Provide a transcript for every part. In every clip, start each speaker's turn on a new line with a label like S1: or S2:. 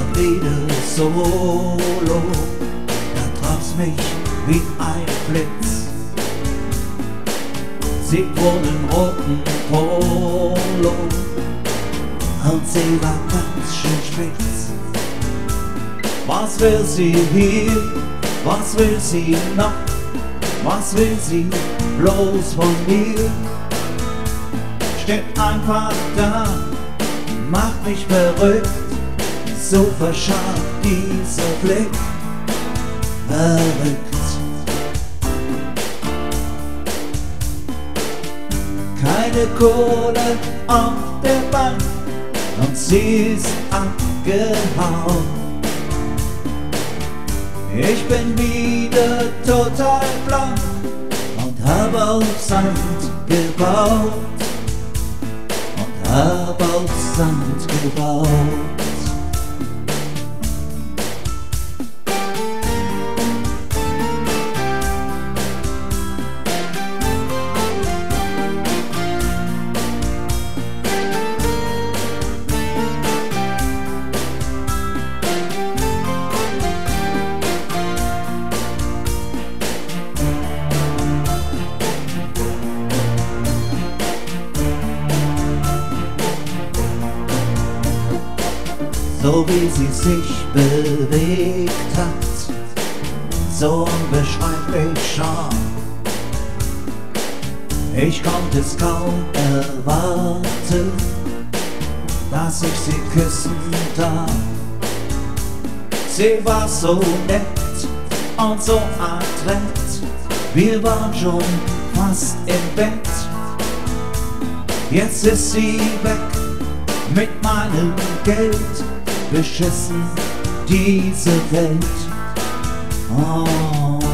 S1: wieder solo, da traf's mich wie ein Blitz. Sie trug einen roten Polo und sie war ganz schön spitz. Was will sie hier, was will sie noch, was will sie bloß von mir? Steht einfach da, macht mich verrückt, so verschafft dieser Blick verrückt. Keine Kohle auf der Bank und sie ist abgehauen. Ich bin wieder total blank und hab auf Sand gebaut. Und hab auf Sand gebaut. So wie sie sich bewegt hat, so unbeschreiblich scharf. Ich konnte es kaum erwarten, dass ich sie küssen darf. Sie war so nett und so adrett, wir waren schon fast im Bett. Jetzt ist sie weg mit meinem Geld. Beschissen diese Welt. Oh.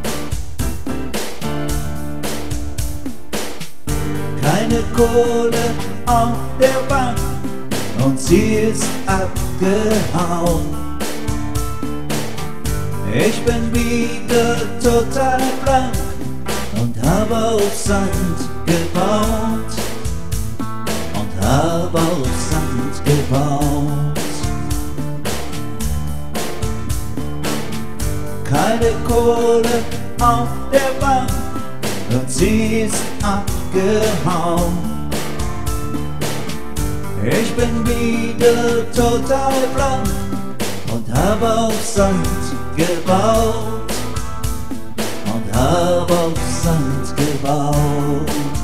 S1: Keine Kohle auf der Bank und sie ist abgehauen. Ich bin wieder total blank und habe auf Sand gebaut. Und habe auf Sand gebaut. Keine Kohle auf der Bank und sie ist abgehauen. Ich bin wieder total blank und habe auf Sand gebaut. Und habe auf Sand gebaut.